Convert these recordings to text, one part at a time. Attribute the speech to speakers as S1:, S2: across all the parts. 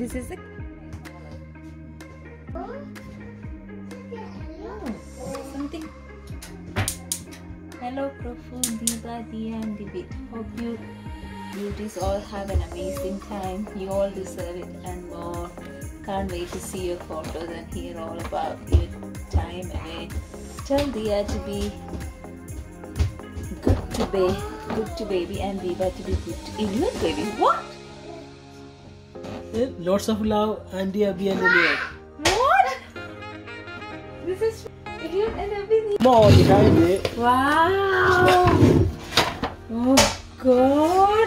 S1: This is a something. Hello, Profu, Diva, Dia, and Divi. Hope you beauties all have an amazing time. You all deserve it and more. Can't wait to see your photos and hear all about your time away. Tell Dia to be good to baby, and Diva to be good to Elliot baby. What?
S2: Lots of love, Andy, Abby, and Elliot.
S1: What? This is Elliot and everything.
S2: More behind it.
S1: Wow! Oh God!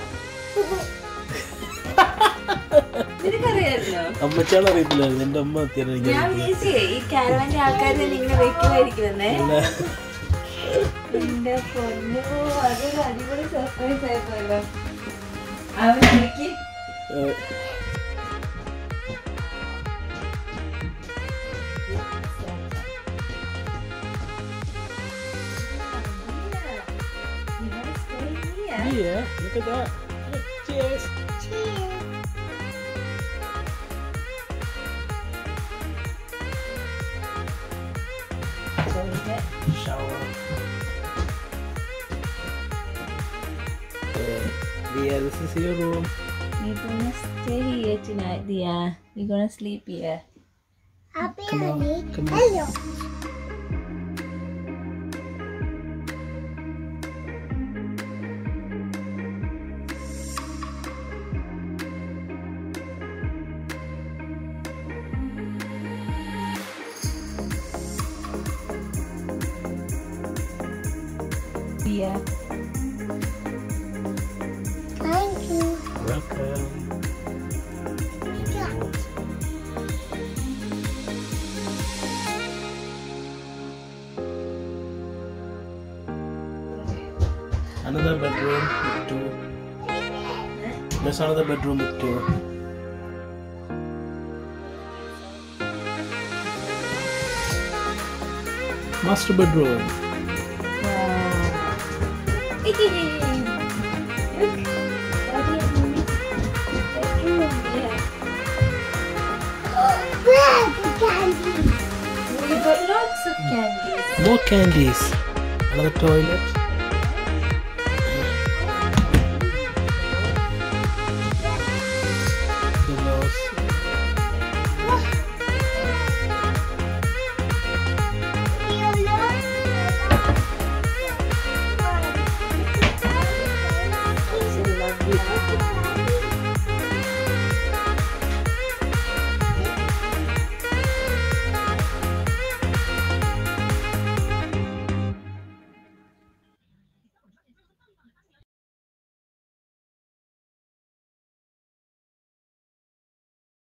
S2: I'm a child of it, and I'm not here.
S1: Yeah, easy. Caravan caravan is a LiQWYD. Surprise! I will make it.
S2: Yeah, look at that. Cheers.
S1: Cheers. So we get
S2: Shower. Dia, this is your room.
S1: We're gonna stay here tonight, Dia. We're gonna sleep here.
S2: Come on.
S3: Hello.
S1: Yeah.
S3: Thank you.
S2: Welcome. Another bedroom with two. There's another bedroom with two. Master bedroom.
S1: Look.
S3: Candy.
S1: We got lots of candies.
S2: More candies. Another toilet.